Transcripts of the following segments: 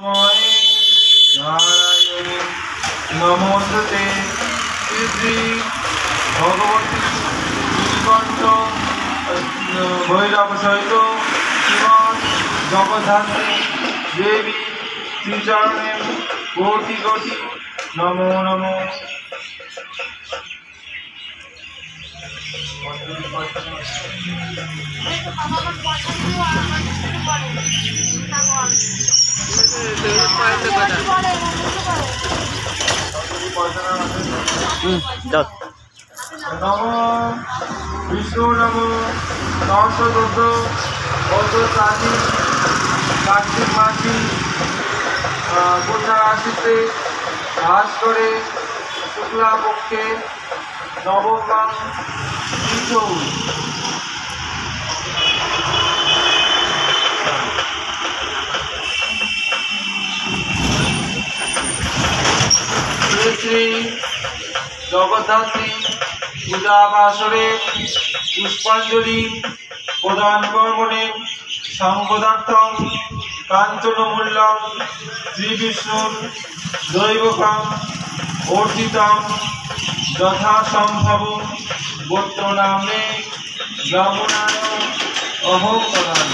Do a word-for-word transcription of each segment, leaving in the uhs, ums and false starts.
नारायण नमोस्तुते श्री श्री भगवती नीलकंठ भैरव सहित श्रीमद जगद्धात्री देवी श्रीचरणे कोटि कोटि नमो नमो। नमो विष्णु नमो नवशोदश बद्रसाधी कार्तिक मासी कोठा राशिते भास करे शुक्ला पक्षे नवम तिथौ श्री श्री जगद्धात्री पूजा बासरे पुष्पांजलि प्रदान कर्मणे संपदार्थं कांचनमूल्यं श्री विष्णुर दैवकं अर्जितं यथा संभव गोत्र नामे ब्राह्मणाय अहं करोमि।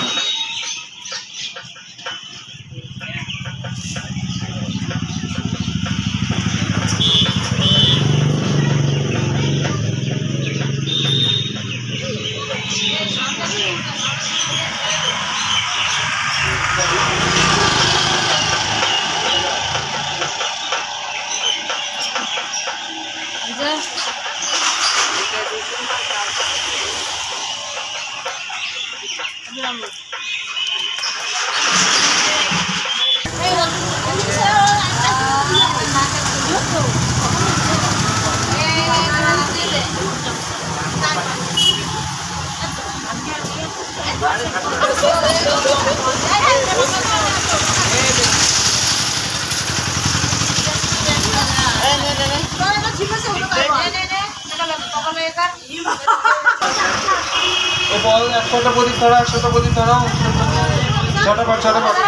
একশোটা প্রদীপ ধরো, একশোটা প্রদীপ ধরো, ছটা পাট ছটা পাট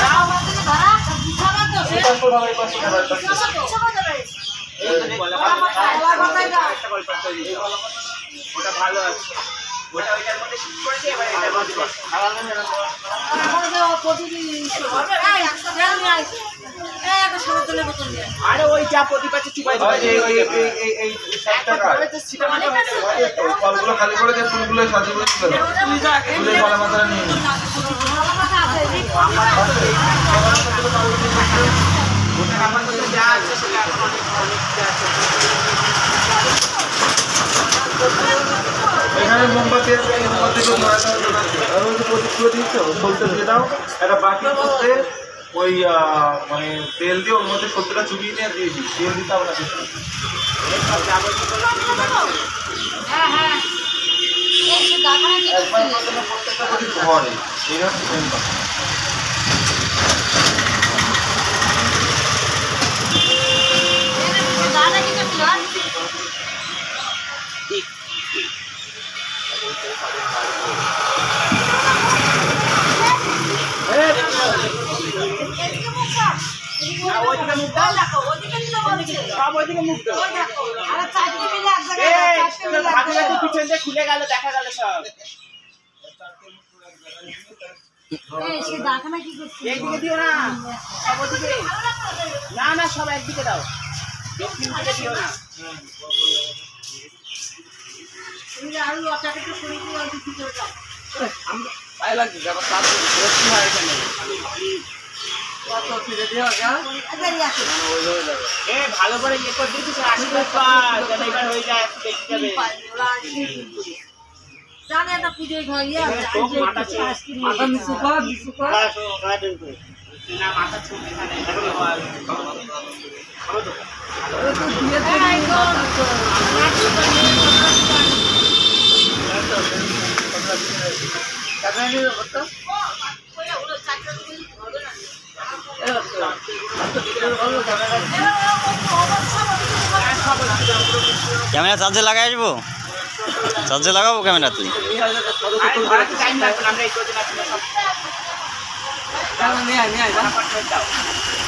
ওটা ভালো আছে, ওটা ওইটার মধ্যে শিফট করেছে, এবারে এটার মধ্যে বস আরে ওই যা প্রদীপ আছে চিপাই ফলগুলো খালি করে দিয়ে ফুলগুলো সাজিয়ে ফুলের ফলা মাত্রা নিয়ে নিই। যা আছে সেটা এখানে মোমবাতি আছে, মোমবাতিগুলো ধরাতে হবে না। আর ওই যে প্রদীপগুলো দিচ্ছ সলতে দিয়ে দাও, একটা বাকি করতে ওই মানে তেল দিয়ে ওর মধ্যে সত্যটা চুবিয়ে নিয়ে দিয়ে দিই, তেল দিতে হবে না কিছু। একবার প্রত্যেকটা প্রদীপ ঘরে এই হচ্ছে মেন কথা। খুলে গেল, দেখা গেল সব। এইদিকে দিও না, সব ওদিকে না না, সব একদিকে দাও, দক্ষিণ দিকে দিও না। ভালো লাগছে ভালো করে ইয়ে করে দিচ্ছিস, আশীর্বাদ পায় যাতে এবার হয়ে যায়, দেখতে যাবে। ক্যামেরা চার্জে লাগাই আসবো, চার্জে লাগাবো ক্যামেরা তুই। নিয়ে আয় নিয়ে আয়